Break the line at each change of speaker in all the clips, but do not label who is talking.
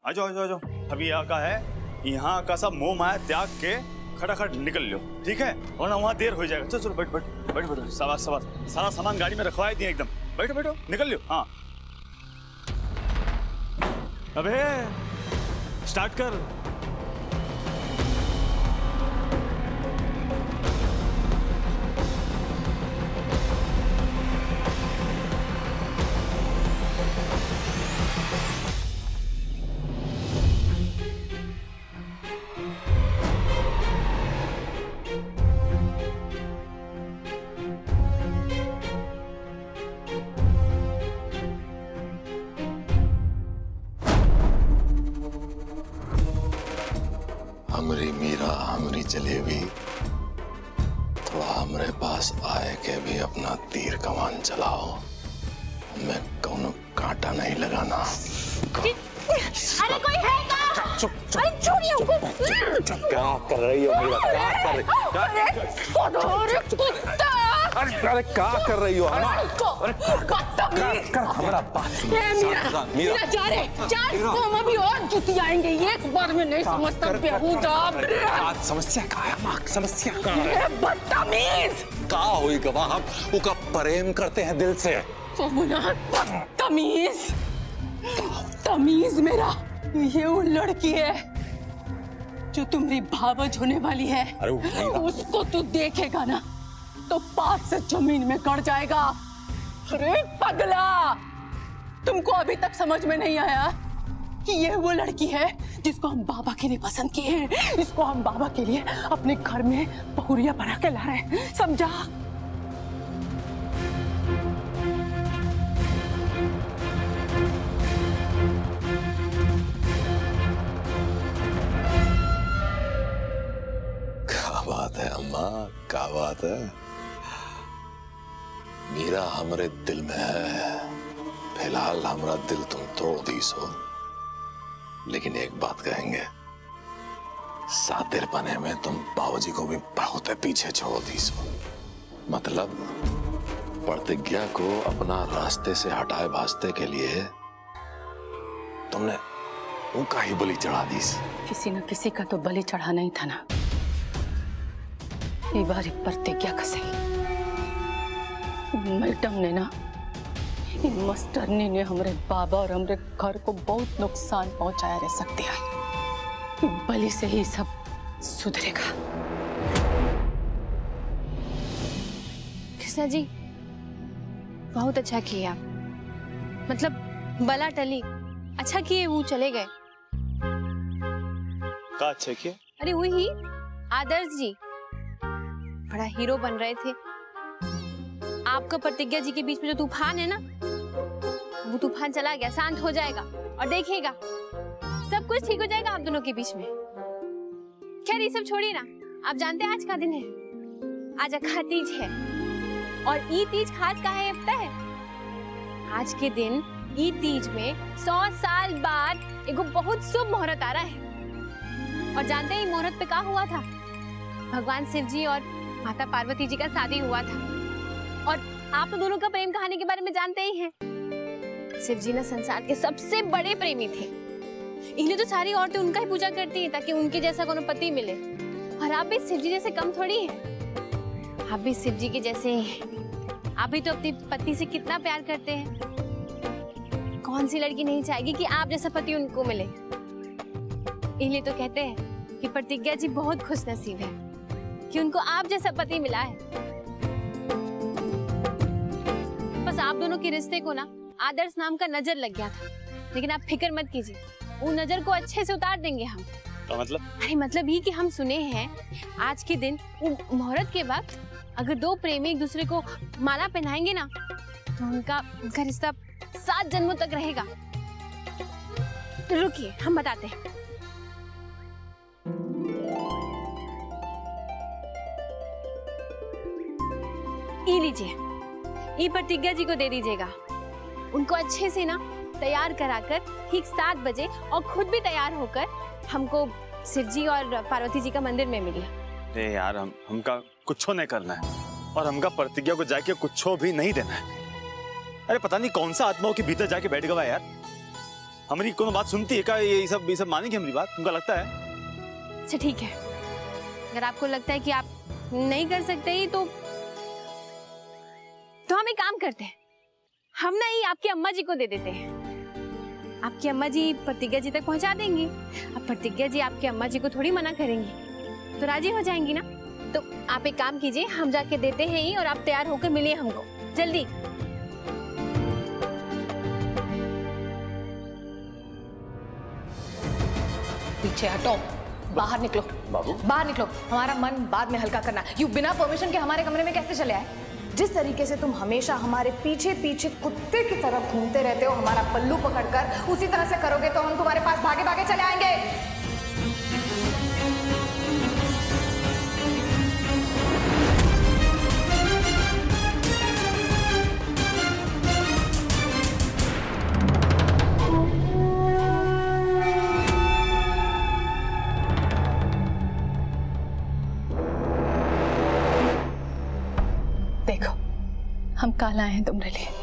आ जाओ आ जाओ आ जाओ। अभी यहाँ का है, यहाँ का सब मोह माया त्याग के खटाखट निकल लो, ठीक है? वरना वहाँ देर हो जाएगा। चलो चलो बैठ बैठ बैठ बैठो। सवार सवार सारा सामान गाड़ी में रखवा दिए एकदम। बैठो बैठो निकल लो। हाँ अबे स्टार्ट कर।
हमरी मीरा हमरी जलेबी थोड़ा हमरे पास आए के भी अपना तीर कमान चलाओ। मैं कौनो कांटा नहीं लगाना।
अरे कोई है क्या?
चुप चुप।
अरे छोड़िए हमको।
क्या कर रही हो मीरा? क्या कर रही हो?
अरे कुत्ता!
अरे क्या कर रही हो?
कर
हमारा बात सुन।
मीरा जा रे, तो हम अभी और जुती आएंगे। एक बार में नहीं समझता बेहुदा।
समस्या का है माँ? समस्या का है?
बदतमीज!
का हुई गवाह? हम उका प्रेम करते हैं दिल से।
तमीज तमीज मेरा, ये वो लड़की है जो तुम्हारी भावज होने वाली है। उसको तू देखेगा ना तो पास से जमीन में गड़ जाएगा। अरे पगला, तुमको अभी तक समझ में नहीं आया कि ये वो लड़की है जिसको हम बाबा के लिए पसंद किए हैं। इसको हम बाबा के लिए अपने घर में बहुरिया बना के ला रहे हैं, समझा?
बात है अम्मा, क्या बात है? मीरा हमरे दिल में है। फिलहाल हमारा दिल तुम तोड़ दी सो, लेकिन एक बात कहेंगे, सातिर बने में तुम बाबूजी को भी बहुत पीछे छोड़ दी सो। मतलब प्रतिज्ञा को अपना रास्ते से हटाए भाजते के लिए तुमने उनका ही बलि चढ़ा दी।
किसी न किसी का तो बलि चढ़ाना ही था ना। ये बार प्रतिज्ञा का सही। मैडम ने ना, मास्टरनी ने हमारे बाबा और हमारे घर को बहुत नुकसान पहुंचाया रह सकते हैं। बलि से ही सब सुधरेगा।
कृष्णा जी बहुत अच्छा किया, मतलब बला टली। अच्छा किए वो चले गए।
का अच्छा किया?
अरे वही आदर्श जी बड़ा हीरो बन रहे थे। आपका प्रतिज्ञा जी के बीच में जो तूफान है ना, वो तूफान चला गया, शांत हो जाएगा और देखिएगा सब कुछ ठीक हो जाएगा आप दोनों के बीच में। खैर ये सब छोड़िए ना, आप जानते हैं आज का दिन है, आज अखा तीज है। और ई तीज खास का है पता है? आज के दिन ई तीज में 100 साल बाद एक बहुत शुभ मुहूर्त आ रहा है। और जानते हैं मुहूर्त पे क्या हुआ था? भगवान शिव जी और माता पार्वती जी का शादी हुआ था। और आप तो दोनों का प्रेम कहानी के बारे में जानते ही हैं। शिव जी ना संसार के सबसे बड़े प्रेमी थे, इन्हें तो सारी औरतें उनका ही पूजा करती हैं ताकि उनके जैसा कोनो पति मिले। और आप भी शिव जी जैसे कम थोड़ी हैं, आप भी शिव जी के जैसे ही हैं। आप भी तो अपने पति से कितना प्यार करते हैं। कौन सी लड़की नहीं चाहेगी कि आप जैसा पति उनको मिले। इसलिए तो कहते हैं कि प्रतिज्ञा जी बहुत खुश नसीब है कि उनको आप जैसा पति मिला है। बस आप दोनों के रिश्ते को ना आदर्श नाम का नजर लग गया था, लेकिन आप फिक्र मत कीजिए, वो नजर को अच्छे से उतार देंगे हम।
तो मतलब?
अरे मतलब ये कि हम सुने हैं आज के दिन मुहूर्त के वक्त अगर दो प्रेमी एक दूसरे को माला पहनाएंगे ना तो उनका रिश्ता 7 जन्मों तक रहेगा। रुकिए हम बताते हैं। ये लीजिए, ये प्रतिज्ञा जी को दे दीजिएगा। उनको अच्छे से ना तैयार कराकर ठीक 7 बजे और खुद भी तैयार होकर हमको शिव जी और पार्वती जी का मंदिर में मिलिए।
अरे यार हमका कुछ नहीं करना है और हमका प्रतिज्ञा को जाके कुछ भी नहीं देना है। अरे पता नहीं कौन सा आत्माओं के भीतर जाके बैठ गया यार। हमारी कोनो बात सुनती है क्या? ये सब मानेगी हमारी बात? तुमको लगता है?
अच्छा ठीक है, अगर आपको लगता है कि आप नहीं कर सकते ही तो हम एक काम करते हैं, हम ना ये आपकी अम्मा जी को दे देते हैं। आपकी अम्मा जी प्रतिज्ञा जी तक पहुंचा देंगी। अब प्रतिज्ञा जी आपकी अम्मा जी को थोड़ी मना करेंगी, तो राजी हो जाएंगी ना। तो आप एक काम कीजिए, हम जाके देते हैं ही और आप तैयार होकर मिलिए हमको जल्दी।
पीछे हटो, बाहर निकलो।
बाबू
बाहर निकलो, हमारा मन बाद में हल्का करना। यू बिना परमिशन के हमारे कमरे में कैसे चले आए? जिस तरीके से तुम हमेशा हमारे पीछे पीछे कुत्ते की तरह घूमते रहते हो हमारा पल्लू पकड़कर, उसी तरह से करोगे तो हम तुम्हारे पास भागे भागे चले आएंगे।
देखो, हम कल आए हैं तुम्हारे लिए।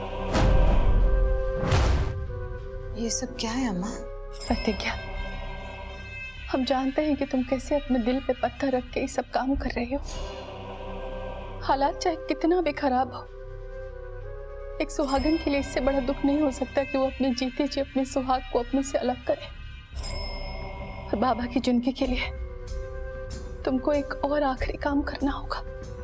ये सब क्या है अम्मा?
प्रतिज्ञा, हम जानते हैं कि तुम कैसे अपने दिल पे पत्थर रख के ये सब काम कर रही हो। हालात चाहे कितना भी खराब हो, एक सुहागन के लिए इससे बड़ा दुख नहीं हो सकता कि वो अपने जीते जी अपने सुहाग को अपने से अलग करे। और बाबा की जिंदगी के लिए तुमको एक और आखिरी काम करना होगा।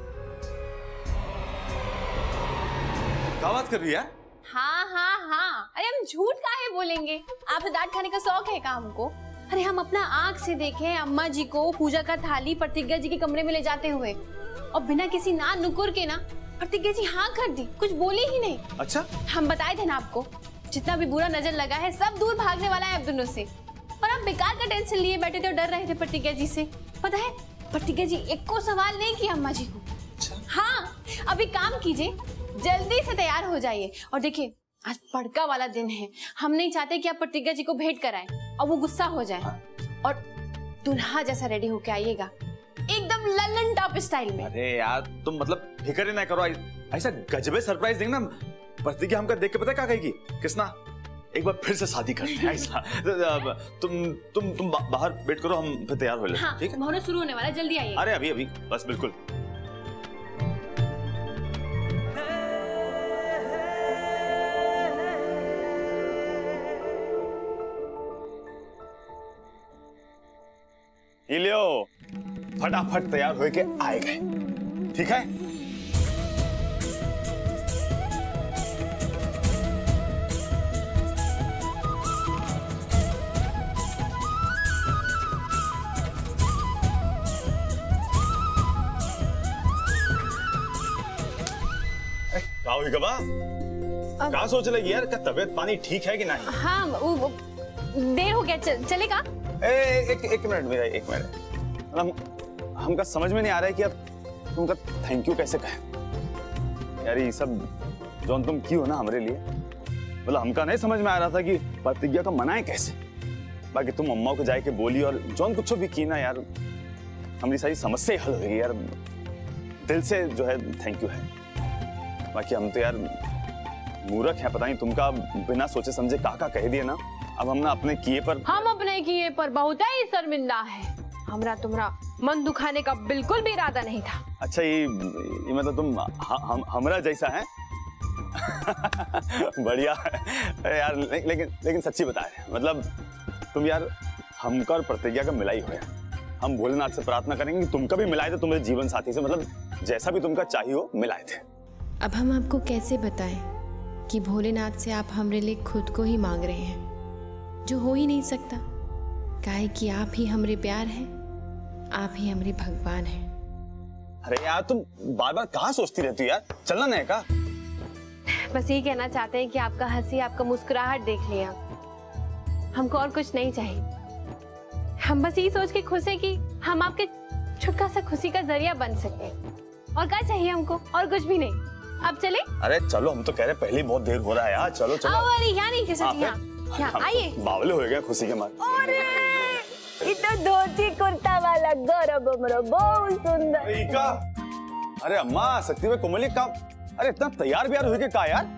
क्या बात कर रही है?
हाँ हाँ हाँ, अरे हम झूठ काहे बोलेंगे? आपसे डांट खाने का शौक है क्या हमको? अरे हम अपना आंख से देखे अम्मा जी को पूजा का थाली प्रतिज्ञा जी के कमरे में ले जाते हुए, और बिना किसी ना नुकुर के ना प्रतिज्ञा जी हाँ कर दी, कुछ बोली ही नहीं।
अच्छा,
हम बताए थे ना आपको, जितना भी बुरा नजर लगा है सब दूर भागने वाला है अब दोनों से। और आप बेकार का टेंशन लिए बैठे थे और डर रहे थे प्रतिज्ञा जी से। पता है प्रतिज्ञा जी एक को सवाल नहीं किया अम्मा जी को। हाँ, अभी काम कीजिए, जल्दी से तैयार हो जाइए। और देखिए आज पड़का वाला दिन है, हम नहीं चाहते कि आप प्रतिज्ञा जी को भेंट कराएं और वो गुस्सा हो जाए। और दुल्हा जैसा रेडी होके आइएगा, एकदम लल्लन टॉप स्टाइल में।
अरे यार तुम मतलब फिक्र ही ना करो, ऐसा गजबे सरप्राइज देंगे ना प्रतिज्ञा, हमको देख के पता क्या कहेगी? कृष्णा एक बार फिर से शादी करते हैं ऐसा। तुम बाहर वेट करो, हम फिर तैयार हो लेते हैं। ठीक है,
मुहूर्त शुरू होने वाला है, जल्दी आइए।
अरे अभी बस बिल्कुल। ये लियो, फटाफट तैयार होके आए गए। ठीक है, क्या सोच लगी यार? क्या तबीयत पानी ठीक है कि नहीं?
हाँ, वो देर हो गया, चलेगा?
एक मिनट मेरा, एक मिनट। हमका समझ में नहीं आ रहा है कि अब तुमका थैंक यू कैसे कहे यार। ये सब जो तुम की हो ना हमारे लिए, मतलब हमका नहीं समझ में आ रहा था कि प्रतिज्ञा का मनाए कैसे। बाकी तुम अम्मा को जाके बोली और जौन कुछ भी की ना यार, हमारी सारी समस्या हल हो गई यार। दिल से जो है थैंक यू है। बाकी हम तो यार मूर्ख है, पता नहीं तुमका बिना सोचे समझे काका कह दिए ना। अब हम ना अपने किए पर,
हम अपने किए पर बहुत ही शर्मिंदा है। हमरा तुम्हारा मन दुखाने का बिल्कुल भी इरादा नहीं था।
अच्छा ये मतलब तुम हमरा जैसा है? बढ़िया है यार। लेकिन सच्ची बता रहे, मतलब तुम यार हमका और प्रतिज्ञा का मिला ही हो यार। हम भोलेनाथ से प्रार्थना करेंगे कि तुमका भी मिलाए थे तुम्हारे जीवन साथी से, मतलब जैसा भी तुमका चाहिए हो मिलाए थे।
अब हम आपको कैसे बताएं कि भोलेनाथ से आप हमरे लिए खुद को ही मांग रहे हैं, जो हो ही नहीं सकता। काहे कि आप ही हमरे प्यार हैं, आप ही हमरे भगवान हैं।
अरे यार तुम बार बार कहाँ सोचती रहती हो यार? चलना नहीं का?
बस यही कहना चाहते हैं कि आपका हंसी, आपका मुस्कुराहट देख लिया, हमको और कुछ नहीं चाहिए। हम बस यही सोच के खुश हैं कि हम आपके छोटा सा खुशी का जरिया बन सके। और क्या चाहिए हमको? और कुछ भी नहीं। अब चले?
अरे चलो, हम तो कह रहे पहले बहुत देर हो रहा है यार। चलो चलो।
अरे यहाँ नहीं किसी यहाँ आइए।
बावले हो गए खुशी के मारे।
ये तो धोती कुर्ता वाला गौरव हमरो बहुत सुंदर।
अरे अम्मा शक्ति में कोमली का, अरे इतना तैयार बियार हुई के का यार?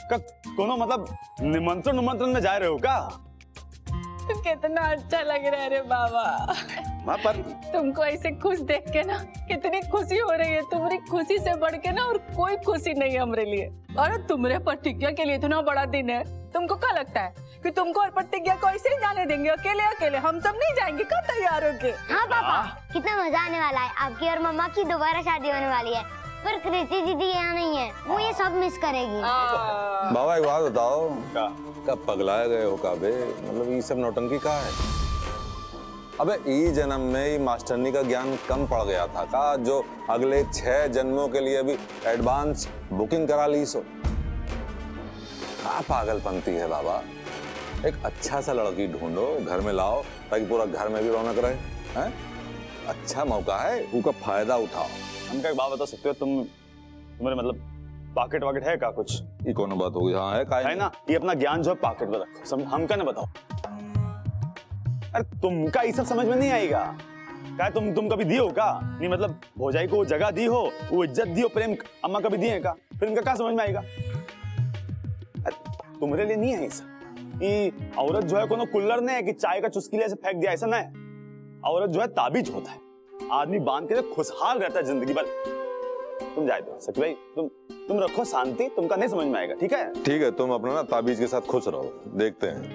कोनो मतलब निमंत्रण में जा रहे हो का?
कितना अच्छा लग रहा है रे बाबा।
वहाँ पर
तुमको ऐसे खुश देख के ना कितनी खुशी हो रही है। तुम्हारी खुशी से बढ़ के ना और कोई खुशी नहीं है हमरे लिए। और तुम्हारे प्रतिज्ञा के लिए इतना बड़ा दिन है। तुमको क्या लगता है कि तुमको और प्रतिज्ञा को ऐसे ही जाने देंगे अकेले अकेले? हम सब नहीं जाएंगे। कब तैयार होके?
हाँ पापा, कितना मजा आने वाला है। आपकी और मम्मा की दोबारा शादी होने वाली है, पर कृति दीदी यहाँ नहीं है, वो ये सब मिस करेगी।
बाबा एक बात बताओ, कब पगलाए गए हो काबे? मतलब ये सब नौटंकी कहाँ है? अबे ई जन्म में ही मास्टरनी का ज्ञान कम पड़ गया था का, जो अगले 6 जन्मों के लिए भी एडवांस बुकिंग करा ली सो? क्या पागलपंती है बाबा। एक अच्छा सा लड़की ढूंढो, घर में लाओ, ताकि पूरा घर में भी रौनक रहे। हैं? अच्छा मौका है, उसका फायदा उठाओ।
हमका एक बात बता सकते हो तुम्हारे मतलब पॉकेट वाकेट है का कुछ?
ये कौन बात होगी? हाँ है
ना, ये अपना ज्ञान जो है पॉकेट में रखो। हमका ना बताओ। अरे तुमका ये सब समझ में नहीं आएगा क्या? तुम कभी दियो का? नहीं मतलब भौजाई को जगह दी हो, वो इज्जत दी हो, प्रेम अम्मा कभी दिए का? फिर इनका क्या समझ में आएगा? तुम्हारे लिए नहीं है ऐसा। ये औरत जो है कोनो कुल्लर नहीं है कि चाय का चुस्की ले ऐसे फेंक दिया, ऐसा नहीं। औरत जो है ताबीज होता है, आदमी बांध के खुशहाल रहता है जिंदगी भर। तुम जाए दो सच भाई, तुम रखो शांति, तुमका नहीं समझ में आएगा। ठीक है?
ठीक है, तुम अपना ना ताबीज के साथ खुश रहो, देखते हैं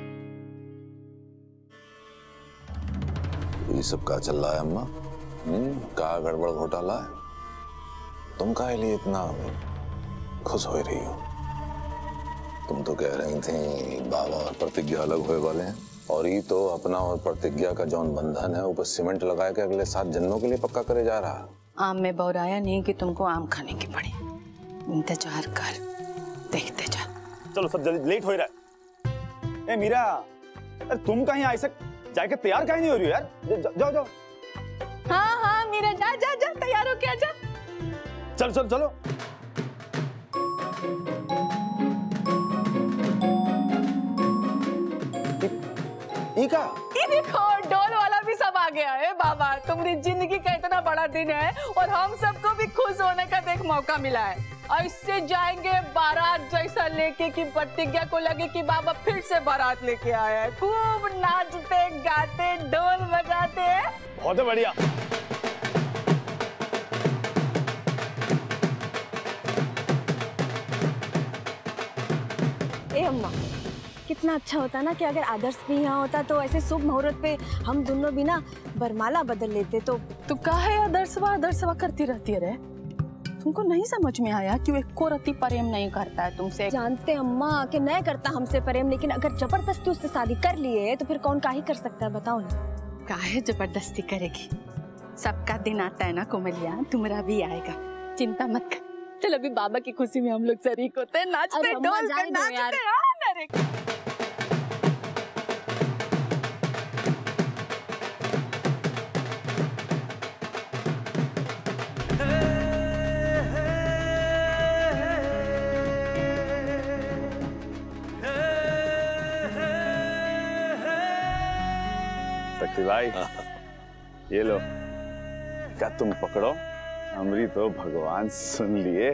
ये सब क्या चल रहा है। अम्मा क्या गड़बड़ घोटाला है? तुम काहे लिए इतना खुश हो रही हो? तुम तो कह रही थी बाबा और प्रतिज्ञा अलग होए वाले हैं, और ये तो अपना और प्रतिज्ञा का जौन बंधन है ऊपर सीमेंट लगा के अगले 7 जन्मों के लिए पक्का करे जा रहा।
आम में बौराया नहीं कि तुमको आम खाने की पड़ी। इंतजार कर, देखते जा।
चलो सब जल्दी, लेट हो रहा है। ए मीरा, अरे तुम कहीं ऐसे जाके तैयार कहीं नहीं हो रही हो यार? जाओ जाओ।
हाँ मीरा, जा तैयार हो के जा।
चलो।
ये देखो डोल वाला भी सब आ गया है। बाबा तुम्हारी जिंदगी का इतना बड़ा दिन है और हम सबको भी खुश होने का देख मौका मिला है। ऐसे जाएंगे बारात जैसा लेके कि प्रतिज्ञा को लगे कि बाबा फिर से बारात लेके आया है। खूब नाचते गाते ढोल बजाते।
बहुत बढ़िया।
ए अम्मा, कितना अच्छा होता ना कि अगर आदर्श भी यहाँ होता तो ऐसे शुभ मुहूर्त पे हम दोनों भी ना बरमाला बदल लेते। तो
तू काहे आदर्शवा करती रहती है रे? तुमको नहीं समझ में आया कि वो एको रति प्रेम नहीं करता है तुमसे?
जानते अम्मा कि नहीं करता हमसे प्रेम, लेकिन अगर जबरदस्ती उससे शादी कर लिए तो फिर कौन काहे कर सकता है, बताओ ना।
काहे जबरदस्ती करेगी? सबका दिन आता है ना कोमलिया, तुम्हारा भी आएगा, चिंता मत कर। चल अभी बाबा की खुशी में हम लोग शरीक होते हैं, नाचते ढोल पे नाचते।
भाई ये लो, क्या तुम पकड़ो, हमरी तो भगवान सुन लिए।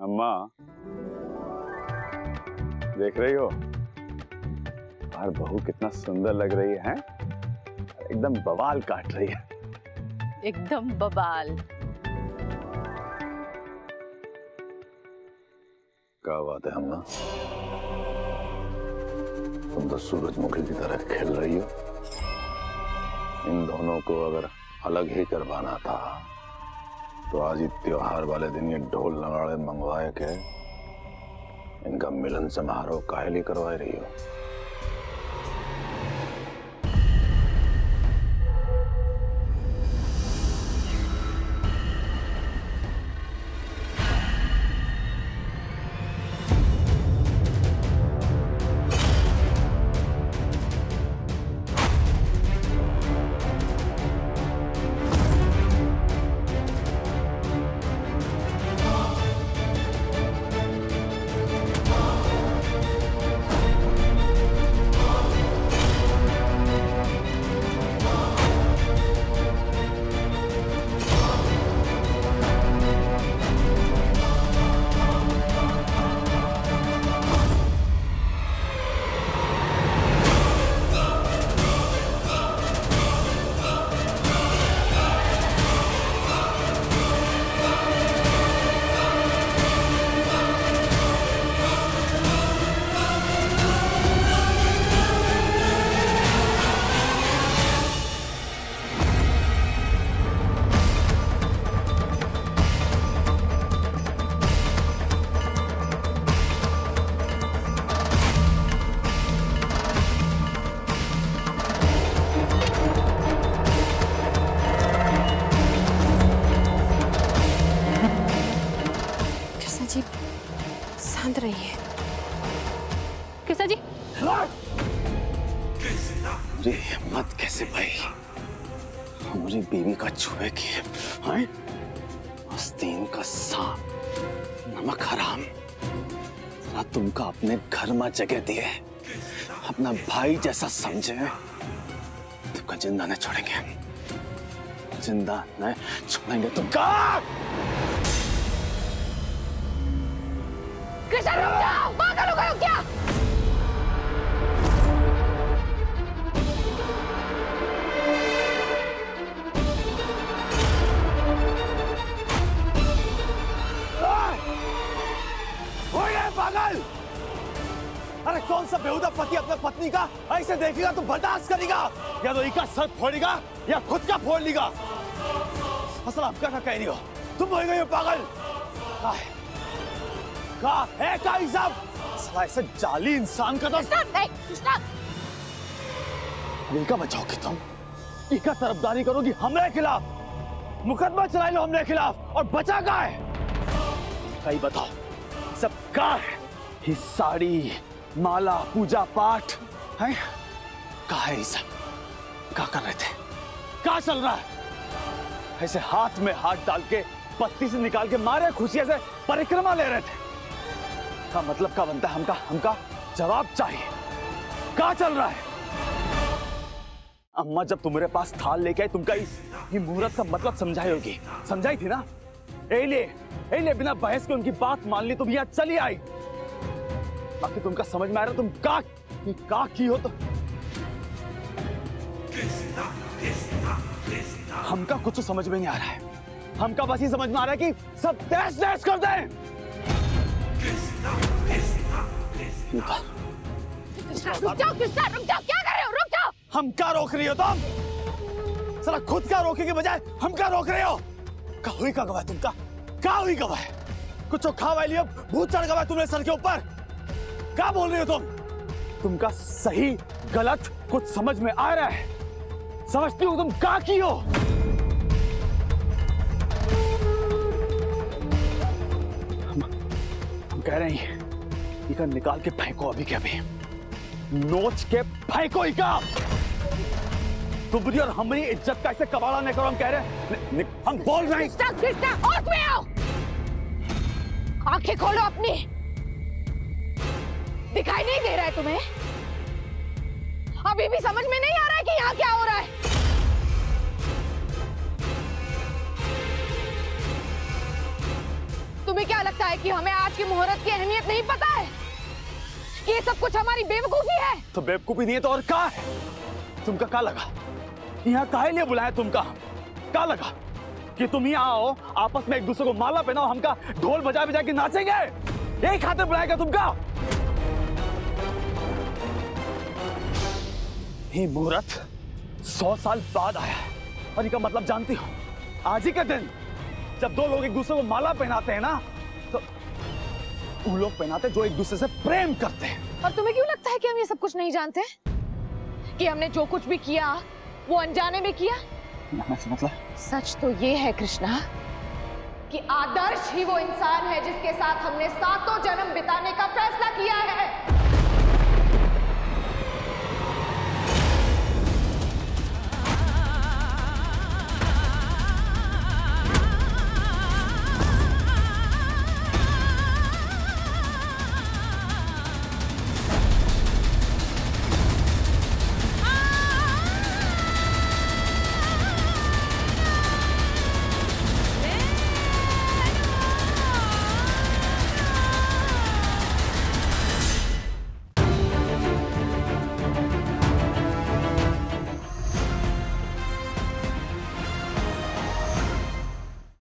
अम्मा देख रही हो और बहू कितना सुंदर लग रही है, एकदम बवाल काट रही है।
एकदम बवाल।
क्या बात है अम्मा, तुम तो सूरजमुखी की तरह खेल रही हो। इन दोनों को अगर अलग ही करवाना था तो आज ही त्योहार वाले दिन ये ढोल नगाड़े मंगवाए के इनका मिलन समारोह काहे लिए करवा रही हो?
शांत रहिए।
कृष्णा जी।
अरे हिम्मत कैसे भाई, हमारी बीवी का छुए की है? आस्तीन का सांप, नमक हराम, जरा तुमका अपने घर में जगह दिए, अपना भाई जैसा समझे, तुमका जिंदा नहीं छोड़ेंगे, जिंदा नहीं छोड़ेंगे तुमका।
कृष्णा रुक जाओ, पागल हो गए हो क्या?
पागल! अरे कौन सा बेहुदा पति अपने पत्नी का ऐसे देखेगा तो बर्दाश्त करेगा, या तो इसका सर फोड़ेगा या खुद का फोड़ लेगा। असल आपका क्या कह रही हो तुम? हो गई हो पागल। का है का ही सब साला ऐसे जाली इंसान का तो इनका बचाओगे तुम, इनका तरफदारी करोगी हमारे खिलाफ, मुकदमा चला लो हमारे खिलाफ, और बचा का है कहीं बताओ सब का है? ही साड़ी माला पूजा पाठ है का है? ये सब क्या कर रहे थे, क्या चल रहा है? ऐसे हाथ में हाथ डाल के पत्ती से निकाल के मारे खुशियां से परिक्रमा ले रहे थे, का मतलब क्या बनता है? हमका जवाब चाहिए, क्या चल रहा है? अम्मा जब तुम्हारे पास थाल लेके आई तुमका ये मुहूर्त का मतलब समझाई होगी, समझाई थी ना? एले बिना बहस के उनकी बात मान ली, तुम यहाँ चली आई, बाकी तुमका समझ में आ रहा तुम का की हो? तो हमका कुछ समझ में नहीं आ रहा है, हमका बस ये समझ में आ रहा है कि सब तहस नहस कर दें।
रुक जाओ कृष्णा, रुक जाओ, क्या कर रहे हो? रुक जाओ।
हम क्या रोक रही हो तुम? साला खुद का रोके के बजाय हम क्या रोक रहे हो? का हुई का गवाह तुमका, क्या हुई गवाह? कुछ खा लियो, भूत चढ़ गवा तुमने सर के ऊपर, क्या बोल रही हो तुम? तुमका सही गलत कुछ समझ में आ रहा है? समझती हो तुम क्या की हो? हम कह रहे हैं इका निकाल के फेंको अभी के अभी, नोच के फेंको इका। तुमरी और हमारी इज्जत का ऐसे कबाड़ा नहीं करो, हम कह रहे हैं, हम बोल रहे हैं।
कृष्णा होश में आओ, आंखें खोलो अपनी, दिखाई नहीं दे रहा है तुम्हें? अभी भी समझ में नहीं आ रहा है कि यहाँ क्या हो रहा है? तुम्हें क्या लगता लगता है कि हमें आज की मुहूर्त की अहमियत नहीं पता है? कि ये सब कुछ हमारी बेवकूफी है?
तो बेवकूफी नहीं है तो और क्या है? तुमका क्या लगा यहाँ काहे लिए बुलाया? तुमका क्या लगा कि तुम यहाँ आओ, आपस में एक दूसरे को माला पहनाओ, हमका ढोल बजा बजा के नाचेंगे? यही खातिर बुलाएगा तुमका? ये मुहूर्त 100 साल बाद आया और इसका मतलब जानती हो? आज ही का दिन जब दो लोग एक दूसरे को माला पहनाते हैं ना, तो वो लोग पहनाते जो एक दूसरे से प्रेम करते हैं।
और तुम्हें क्यों लगता है कि हम ये सब कुछ नहीं जानते? कि हमने जो कुछ भी किया वो अनजाने में किया?
मतलब
सच तो ये है कृष्णा कि आदर्श ही वो इंसान है जिसके साथ हमने 7 जन्म बिताने का फैसला किया है।